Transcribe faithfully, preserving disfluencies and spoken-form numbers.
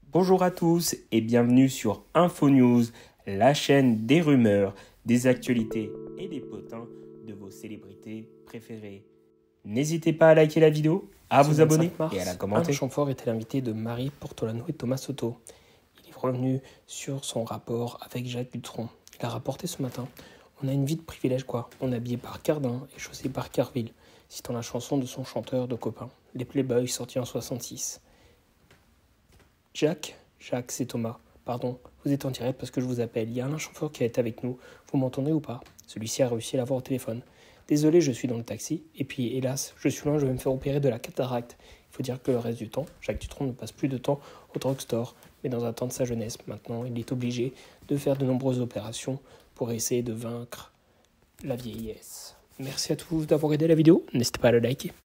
Bonjour à tous et bienvenue sur InfoNews, la chaîne des rumeurs, des actualités et des potins de vos célébrités préférées. N'hésitez pas à liker la vidéo, à vous abonner mars, et à la commenter. Alain Chamfort était l'invité de Marie Portolano et Thomas Soto. Il est revenu sur son rapport avec Jacques Dutronc. Il a rapporté ce matin: on a une vie de privilège quoi, on est habillé par Cardin et chaussé par Carville, citant la chanson de son chanteur de copain, Les Playboys, sorti en soixante-six. Jacques, Jacques, c'est Thomas. Pardon, vous êtes en direct parce que je vous appelle. Il y a Alain Chamfort qui est avec nous. Vous m'entendez ou pas? Celui-ci a réussi à l'avoir au téléphone. Désolé, je suis dans le taxi. Et puis, hélas, je suis loin, je vais me faire opérer de la cataracte. Il faut dire que le reste du temps, Jacques Dutronc ne passe plus de temps au drugstore, mais dans un temps de sa jeunesse. Maintenant, il est obligé de faire de nombreuses opérations pour essayer de vaincre la vieillesse. Merci à tous d'avoir aidé la vidéo. N'hésitez pas à le liker.